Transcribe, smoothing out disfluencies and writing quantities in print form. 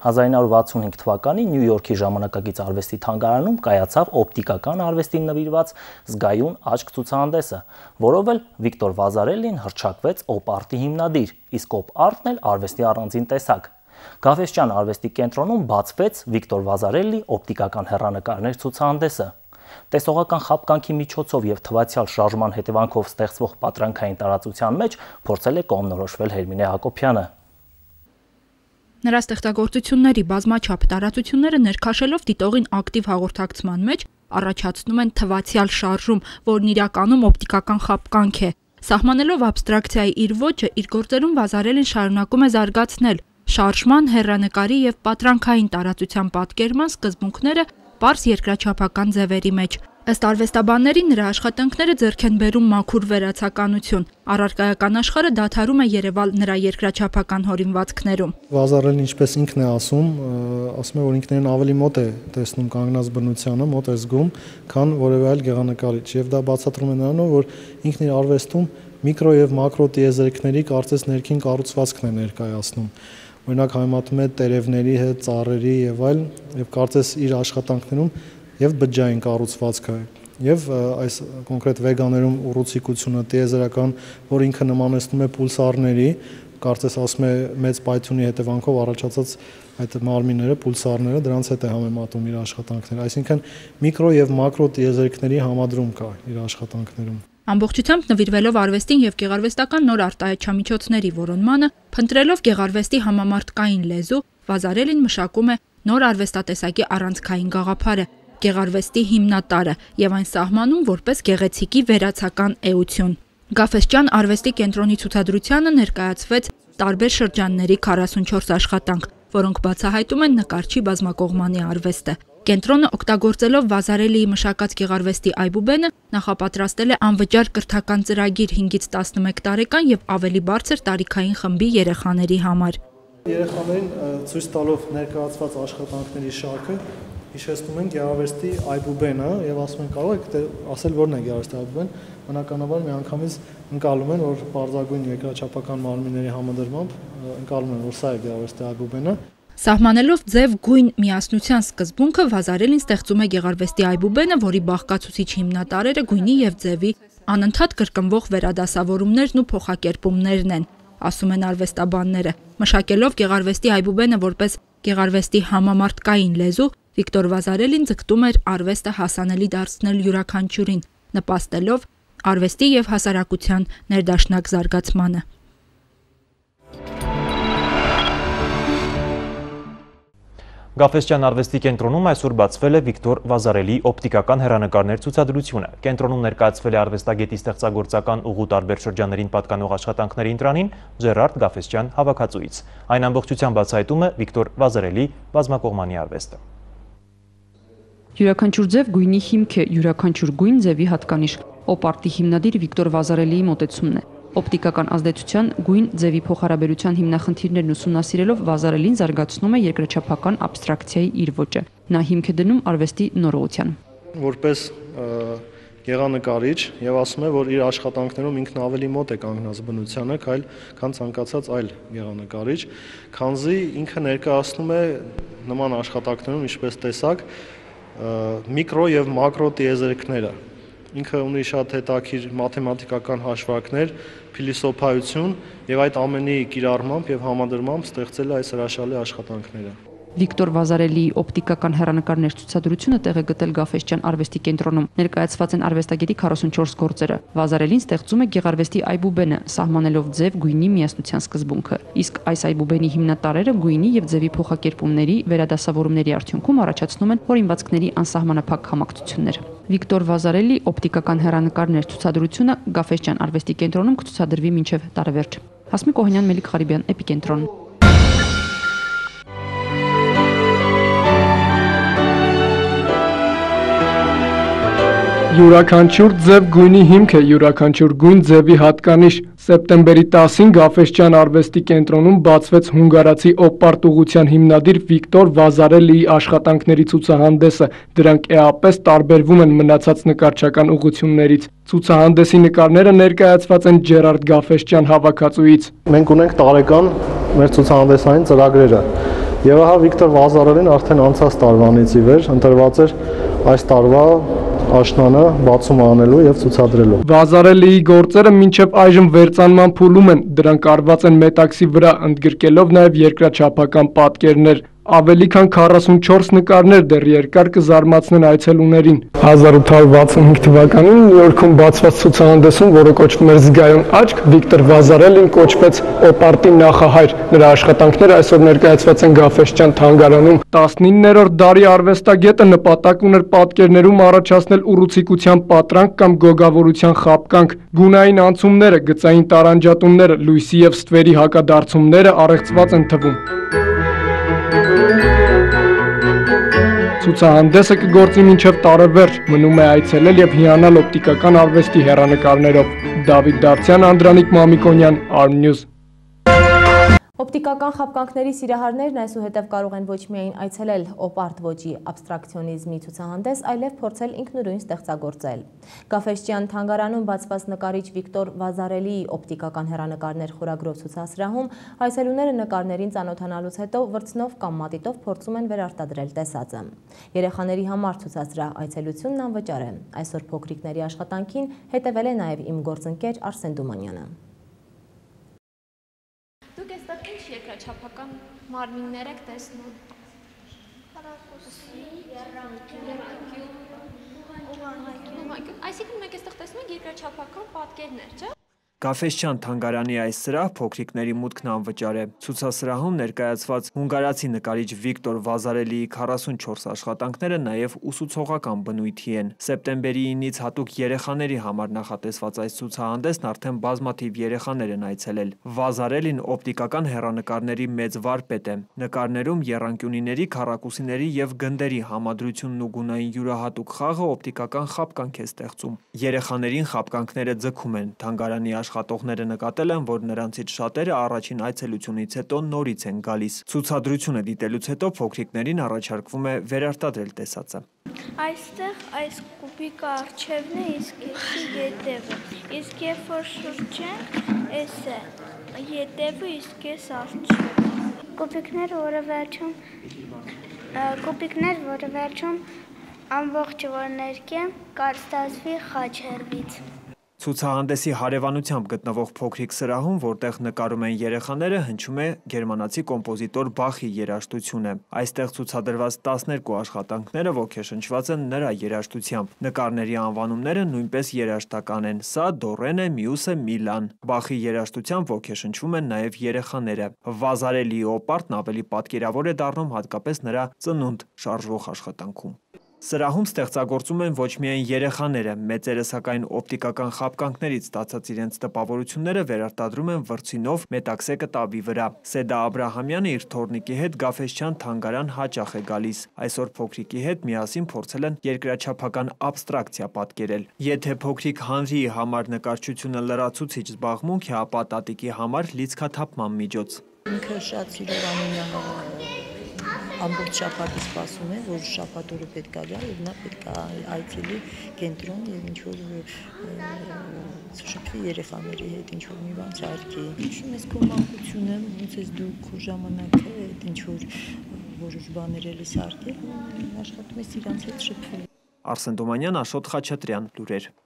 1965 թվականին Նյու Յորքի ժամանակակից արվեստի թանգարանում կայացավ օպտիկական արվեստին նվիրված զգայուն աչք ցուցահանդեսը, որով էլ Վիկտոր Վազարելին հռչակվեց օպ-արտի հիմնադիր, իսկ օպ-արտն էլ արվեստի առանձին տեսակ։ Cafesjian արվեստի կենտրոնում բացվեց Վիկտոր Վազարելի օպտիկական հեռանկարներ ցուցահանդեսը։ Տեսողական խաբկանքի միջոցով եւ թվացial շարժման հետևանքով ստեղծվող պատրանքային տարածության մեջ փորձել է կողմնորոշվել Հերմինե Հակոբյանը։ Նրա ստեղծագործությունների բազմաչափ տարածությունները ներքաշելով դիտողին ակտիվ հաղորդակցման մեջ առաջացնում են թվացial շարժում, որն իրականում օպտիկական խաբկանք է։ Սահմանելով աբստրակցիայի իր ոճը, իր գործերում Վազարելին շարունակում է զարգացնել շարժման, հեռանկարի եւ պատրանքային տարածության պատկերման սկզբունքները պարզ երկրաչափական ձևերի մեջ։ Ըստ արվեստաբանների նրա աշխատանքները ձեռք են բերում մաքուր վերացականություն։ Առարկայական աշխարհը դադարում է երևալ նրա երկրաչափական հորինվածքներում։ Վազարելն ինչպես ինքն է ասում, որ ինքներն ավելի մոտ է տեսնում կանգնած բնությանը, մոտ է զգում, քան որևէ այլ գեղանկարիչ։ Եվ դա բացատրում է նրանով, որ ինքն իր արվեստում միկրո եւ մակրո տիեզերքների կարծես ներքին կառուցվածքն է ներկայացնում։ Օրինակ համեմատում է տերևների հետ, ծառերի եւ այլ, եւ կարծես իր աշխատանքներում եւ բջջային կառուցվածքը եւ այս կոնկրետ վեգաներում ուռուցիկությունը տիեզերական, որ ինքը նմանեցնում է պուլսարների, կարծես ասում է մեծ պայթյունի հետևանքով առաջացած այդ մարմինները, պուլսարները, դրանց հետ է համեմատում իր աշխատանքները, այսինքն միկրո եւ մակրո տիեզերքների համադրում կա իր աշխատանքներում։ Ամբողջությամբ նվիրվելով արվեստին եւ գեղարվեստական նոր արտահայտչամիջոցների որոնմանը, փնտրելով գեղարվեստի համամարտկային լեզու, Վազարելին մշակում է նոր արվեստատեսակի առանցքային գաղափարը, գեղարվեստի հիմնատարը եւ այն սահմանում որպես գեղեցիկի վերացական էություն։ Cafesjian արվեստի կենտրոնի ցուցադրությանը ներկայացվեց տարբեր շրջանների 44 աշխատանք, որոնք բացահայտում են նկարչի բազմակողմանի արվեստը։ Կենտրոնը օգտագործելով Վազարելիի մշակած գեղարվեստի այբուբենը նախապատրաստել է անվճար կրթական ծրագիր 5-ից 11 տարեկան եւ ավելի բարձր տարիքային խմբի երեխաների համար։ Երեխաներին ցույց տալով ներկայացված աշխատանքների շարքը հիշեցնում են գեղարվեստի այբուբենը եւ ասում են կարող եք ասել որն է գեղարվեստի այբուբեն, բնականաբար միանգամից ընկալում են, որ բարձրագույն երկրաչափական մարմինների համադրմամբ ընկալում են, որ սա է գեղարվեստի այբուբենը։ Սահմանելով ձև գույն միասնության սկզբունքը Վազարելին ստեղծում է գեղարվեստի այբուբենը, որի բաղկացուցիչ հիմնատարրերը գույնի եւ ձևի անընդհատ կրկնվող վերադասավորումներն ու փոխակերպումներն են, ասում են արվեստաբանները։ Մշակելով գեղարվեստի այբուբենը որպես գեղարվեստի համամարտկային լեզու, Վիկտոր Վազարելին ձգտում էր արվեստը հասանելի դարձնել յուրաքանչյուրին, նպաստելով արվեստի եւ հասարակության ներդաշնակ զարգացմանը։ Cafesjian արվեստի կենտրոնում այսօր բացվել է Վիկտոր Վազարելի օպտիկական հեռանկարներ ցուցադրությունը։ Կենտրոնում ներկայացվել է արվեստագետի ստեղծագործական ուղու տարբեր շրջաններին պատկանող աշխատանքների ընտրանին Ջերարդ Cafesjian հավաքածուից։ Այն ամբողջությամբ բացահայտում է Վիկտոր Վազարելի բազմակողմանի արվեստը։ Յուրաքանչյուր ձև գույնի հիմք է, յուրաքանչյուր գույն ձևի հատկանիշ։ Օպ-արտի հիմնադիր Վիկտոր Վազարելիի մոտեցումն է։ Օպտիկական ազդեցության գույն ձևի փոխհարաբերության հիմնախնդիրներն ուսումնասիրելով Վազարելին զարգացնում է երկրաչափական աբստրակցիայի իր ոճը։ Նա հիմք է դնում արվեստի նորողության։ Որպես գեղանկարիչ եւ ասում է, որ իր աշխատանքներում ինքն ավելի մոտ է կանգնած բնությանը, քան ցանկացած այլ գեղանկարիչ, քանզի ինքը ներկայացնում է նման աշխատանքներում, ինչպես տեսակ, միկրո եւ մակրո տիեզերքները։ Ինքը ունի շատ հետաքրքիր մաթեմատիկական հաշվարկներ, փիլիսոփայություն եւ այդ ամենի կիրառմամբ եւ համադրմամբ ստեղծել է այս հրաշալի աշխատանքները։ Վիկտոր Վազարելիի օպտիկական հեռանկարներ ցուցադրությունը տեղ է գտել Cafesjian արվեստի կենտրոնում։ Ներկայացված են արվեստագետի 44 գործերը։ Վազարելին ստեղծում է գեղարվեստի այբուբենը, սահմանելով ձև գույնի միասնության սկզբունքը։ Իսկ այս այբուբենի հիմնատարրերը գույնի եւ ձևի փոխակերպումների, վերադասավորումների արդյունքում առաջացնում են հորինվածքների անսահմանափակ համակցություններ։ Վիկտոր Վազարելի օպտիկական հեռանկարներ ցուցադրությունը Cafesjian արվեստի կենտրոնում կցուցադրվի մինչև տարեվերջ։ Հասմիկ Օհանյան, Մելիք Ղարիբյան, Էպիկենտրոն։ Յուրաքանչյուր ձև գույնի հիմք է, յուրաքանչյուր գույն ձևի հատկանիշ։ Սեպտեմբերի 10-ին Cafesjian արվեստի կենտրոնում բացվեց հունգարացի օպ-արտ ուղղության հիմնադիր Վիկտոր Վազարելիի աշխատանքների ցուցահանդեսը։ Դրանք էապես տարբերվում են մնացած նկարչական ուղղություններից։ Ցուցահանդեսի նկարները ներկայացված են Ջերարդ Cafesjian հավաքածուից։ Մենք ունենք տարեկան մեր ցուցահանդեսային ծրագրերը։ Եվ ահա Վիկտոր Վազարելին արդեն անցած տարվանից ի վեր ընտրված էր այս տարվա աշնանը բացում անելու եւ ցուցադրելու։ Վազարելիի գործերը մինչև այժմ վերծանման փուլում են, դրանք արված են մետաքսի վրա, ընդգրկելով նաեւ երկրաչափական պատկերներ։ Ավելի քան 44 նկարներ դեռ երկար կզարմացնեն այցելուներին։ 1865 թվականին Նյու Յորքում բացված ցուցահանդեսում, որը կոչվում էր «Զգայուն աչք», Վիկտոր Վազարելին կոչվեց օպարտի նախահայր։ Նրա աշխատանքները այսօր ներկայացված են Կafesjian թանգարանում։ 19-րդ դարի արվեստագետը նպատակ ուներ պատկերներում առաջացնել ուռուցիկության պատրանք կամ գոգավորության խաբկանք։ Գունային անցումները, գծային տարանջատումները, լույսի եւ ստվերի հակադարձումները առեղծված են թվում։ Ցուցահանդեսը կգործի մինչև տարեվերջ, մնում է այցելել եւ հիանալ օպտիկական արվեստի հեռանկարներով։ Դավիթ Դավթյան, Անդրանիկ Մամիկոնյան, ArmNews։ Օպտիկական խաբկանքների սիրահարներն այսուհետև կարող են ոչ միայն այցելել օպարտ ոճի աբստրակցիոնիզմի ցուցահանդես, այլև փորձել ինքնուրույն ստեղծագործել։ Cafesjian թանգարանում բացված նկարիչ Վիկտոր Վազարելիի օպտիկական հեռանկարներ խորագրով ցուցասրահում այցելուները նկարներին ծանոթանալուց հետո վրձնով կամ մատիտով փորձում են վերարտադրել տեսածը։ Երեխաների համար ցուցասրահ այցելությունն անվճար է։ Այսօր փոքրիկների աշխատանքին հետևել է նաև իմ գործընկեր Արսեն Դումանյանը։ Դուք այստեղ ինչ երկրաչափական մարմիններ եք տեսնում։ Քառակուսի, եռանկյուն։ Այսինքն մենք այստեղ տեսնում ենք երկրաչափական պատկերներ, չէ՞։ Cafesjian թանգարանի այս սրահ փոքրիկների մուտքն անվճար է։ Ցուցասրահում ներկայացված հունգարացի նկարիչ Վիկտոր Վազարելիի 44 աշխատանքները նաև ուսուցողական բնույթի են։ Սեպտեմբերի 9-ից հատուկ երեխաների համար նախատեսված այս ցուցահանդեսն արդեն բազմաթիվ երեխաներ են այցելել։ Վազարելին օպտիկական հեռանկարների մեծ վարպետ է։ Նկարներում եռանկյունիների, քառակուսիների եւ գնդերի համադրությունն ու գունային յուրահատուկ խաղը օպտիկական խաբկանք է ստեղծում։ Երեխաներին խաբկանքները ձգում են։ Թանգարանի աշխատողները նկատել են, որ նրանցից շատերը առաջին այցելությունից հետո նորից են գալիս։ Ցուցադրությունը դիտելուց հետո փոքրիկներին առաջարկվում է վերարտադրել տեսածը։ Այստեղ այս կուբիկը առջևն է, իսկ էսի ետևը։ Իսկ երբ որ շրջենք, էս է ետևը, իսկ էս առջևը։ Կուբիկներ, որը վերջում ամբողջը որ ներկեմ, կարստացվի խաչերվից։ Ցուցահանդեսի հարևանությամբ գտնվող փոքրիկ սրահում, որտեղ նկարում են երեխաները, հնչում է գերմանացի կոմպոզիտոր Բախի երաժշտությունը։ Այստեղ ցուցադրված 12 աշխատանքները ոգեշնչված են նրա երաժշտությամբ։ Նկարների անվանումները նույնպես երաժշտական են։ Սա դորեն է, մյուսը միլան։ Բախի երաժշտությամբ ոգեշնչվում են նաև երեխաները։ Վազարելիի օպարտն ավելի պատկերավոր է դառնում հատկապես նրա ծնունդ շարժվող աշխատանքում։ Սրահում ստեղծագործում են ոչ միայն երեխաները, մեծերը սակայն օպտիկական խաբկանքներից ստացած իրենց տպավորությունները վերարտադրում են վրձինով մետաքսե կտավի վրա։ Սեդա Աբրահամյանը իր թոռնիկի հետ Cafesjian թանգարան հաճախ է գալիս։ Այսօր փոքրիկի հետ միասին փորձել են երկրաչափական աբստրակցիա պատկերել։ Եթե փոքրիկ Հանրիի համար նկարչությունը լրացուցիչ զբաղմունք է, ապա տատիկի համար լիցքաթափման միջոց։ Ինքը շատ սիրով ամբողջ շաբաթը սպասում է, որ շաբաթ օրը պետք է գա, եւ նա պետք է այցելի Kentron եւ ինչ որ շփվի երեխաների հետ, ինչ որ մի բան սարքի։ Հիշում ես քո մանկությունը, ոնց ես դու քո ժամանակը այդ ինչ որ որոշ բաներ էլի սարքել, աշխատում ես իրանց հետ շփվել։ Արսեն Դոմանյան, Աշոտ Խաչատրյան, լուրեր։